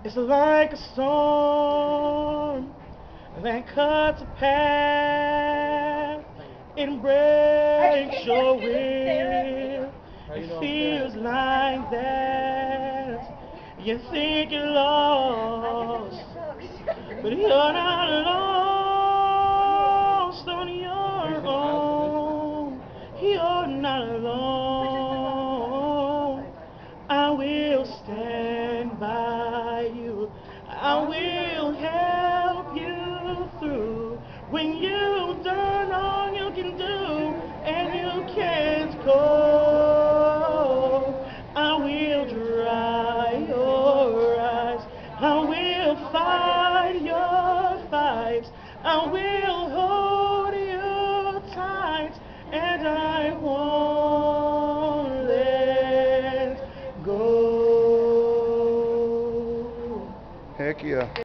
It's like a storm that cuts a path. It breaks your will. It feels like that. You think you're lost, but you're not lost on your own. You're not alone. I will stand by you. I will help you through. When you've done all you can do and you can't go, I will dry your eyes. I will fight your fights. I will hold you tight, and I won't let go. Heck yeah.